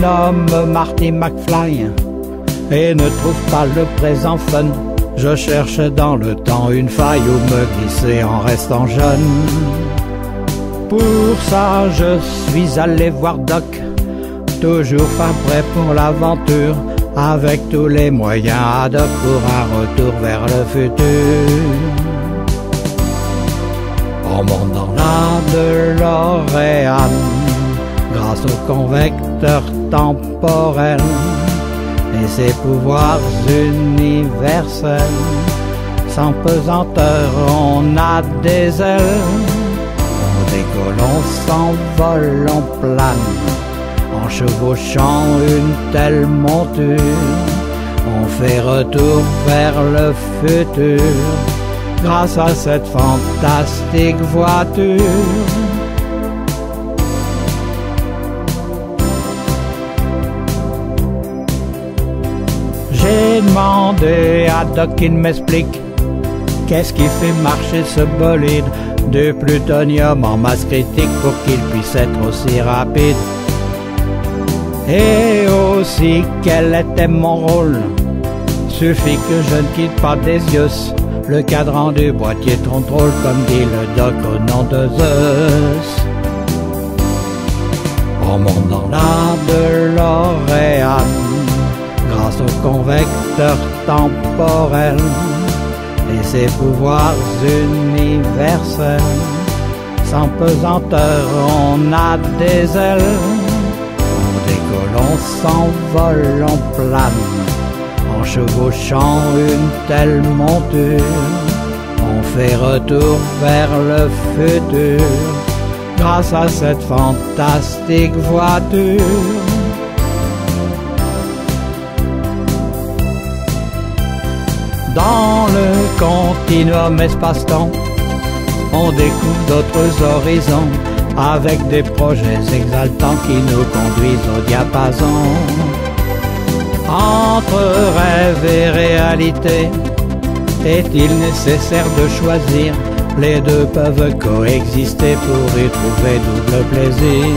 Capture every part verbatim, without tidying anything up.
nomme Marty McFly et ne trouve pas le présent fun. Je cherche dans le temps une faille où me glisser en restant jeune. Pour ça je suis allé voir Doc, toujours fin prêt pour l'aventure, avec tous les moyens ad hoc pour un retour vers le futur. On monte dans la DeLorean grâce au convecteur temporel et ses pouvoirs universels. Sans pesanteur, on a des ailes. On décolle, on s'envole, on plane, en chevauchant une telle monture. On fait retour vers le futur grâce à cette fantastique voiture. J'ai demandé à Doc qu'il m'explique qu'est-ce qui fait marcher ce bolide de plutonium en masse critique pour qu'il puisse être aussi rapide. Et aussi quel était mon rôle. Suffit que je ne quitte pas des yeux le cadran du boîtier de contrôle, comme dit le Doc au nom de Zeus. On monte dans la DeLorean grâce au convecteur temporel et ses pouvoirs universels. Sans pesanteur, on a des ailes. On décolle, on s'envole, on plane, en chevauchant une telle monture. On fait retour vers le futur grâce à cette fantastique voiture. Dans le continuum espace-temps, on découvre d'autres horizons avec des projets exaltants qui nous conduisent au diapason. Entre rêve et réalité, est-il nécessaire de choisir? Les deux peuvent coexister pour y trouver double plaisir.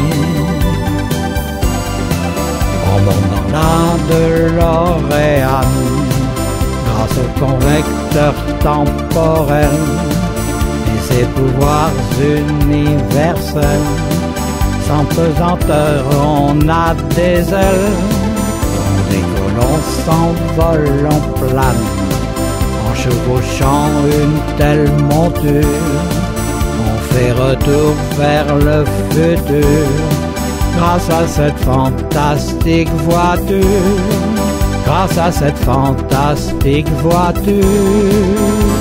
On monte dans la DeLorean grâce au convecteur temporel et ses pouvoirs universels. Sans pesanteur, on a des ailes. On décolle, on s'envole, on plane, en chevauchant une telle monture. On fait retour vers le futur grâce à cette fantastique voiture. Grâce à cette fantastique voiture.